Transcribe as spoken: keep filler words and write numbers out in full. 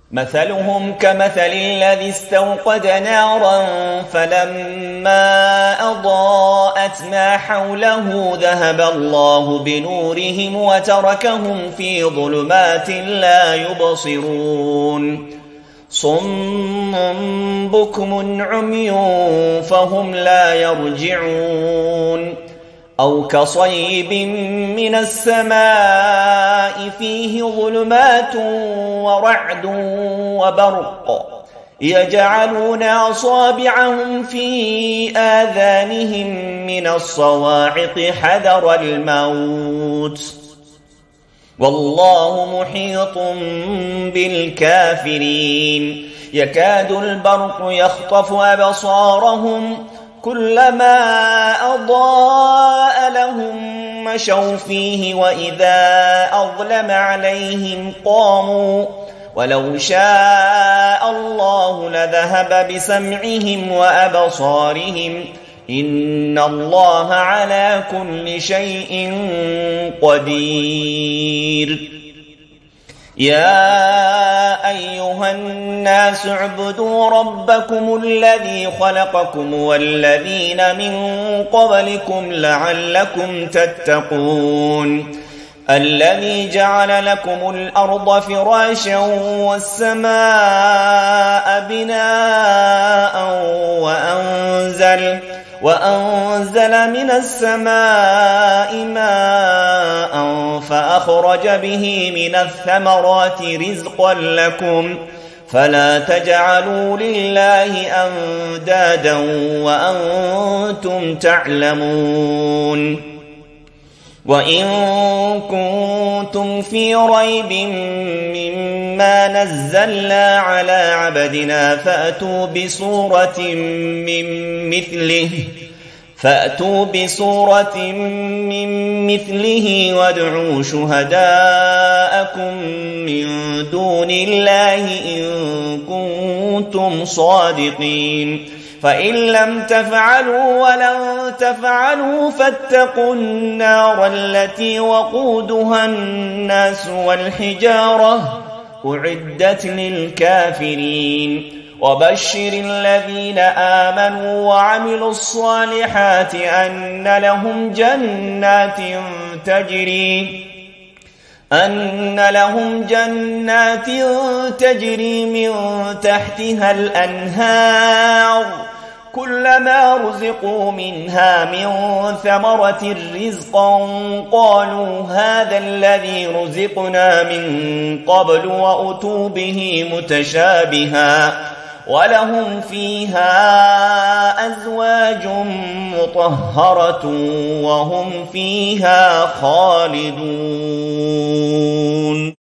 مثلهم كمثل الذي استوقد نارا فلما أضاءت ما حوله ذهب الله بنورهم وتركهم في ظلمات لا يبصرون صم بكم عمي فهم لا يرجعون أو كصيب من السماء فيه ظلمات ورعد وبرق يجعلون أصابعهم في آذانهم من الصواعق حذر الموت والله محيط بالكافرين يكاد البرق يخطف أبصارهم كلما أضاء لهم مشوا فيه وإذا أظلم عليهم قاموا ولو شاء الله لذهب بسمعهم وأبصارهم إن الله على كل شيء قدير يا أيها الناس اعبدوا ربكم الذي خلقكم والذين من قبلكم لعلكم تتقون الذي جعل لكم الأرض فراشا والسماء بناء وأنزل وأنزل من السماء ماء فأخرج به من الثمرات رزقا لكم فلا تجعلوا لله أندادا وأنتم تعلمون وإن كنتم في ريب مما نزلنا على عبدنا فأتوا بسورة من مثله فأتوا بسورة من مثله وادعوا شهداءكم من دون الله إن كنتم صادقين فإن لم تفعلوا ولن تفعلوا فاتقوا النار التي وقودها الناس والحجارة أعدت للكافرين وبشر الذين آمنوا وعملوا الصالحات أن لهم جنات تجري أن لهم جنات تجري من تحتها الأنهار كلما رزقوا منها من ثمرة رزقا قالوا هذا الذي رزقنا من قبل وأتوا به متشابها ولهم فيها أزواج مطهرة وهم فيها خالدون.